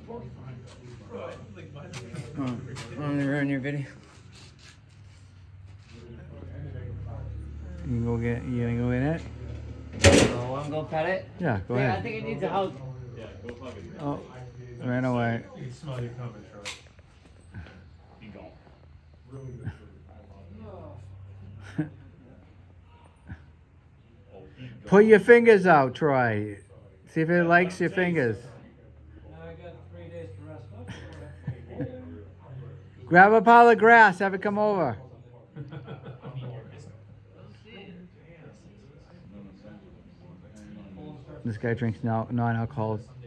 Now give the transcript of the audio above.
I'm gonna run your video. You go get. You gonna go in it? Oh, I'm gonna pet it? Yeah, go ahead. I think it needs a house. Yeah, go plug it. Oh, ran away. You can smell you coming, Troy. You go. Really good. Put your fingers out, Troy. See if it likes your fingers. Now I got 3 days to rest up. Grab a pile of grass, have it come over. This guy drinks non-alcoholic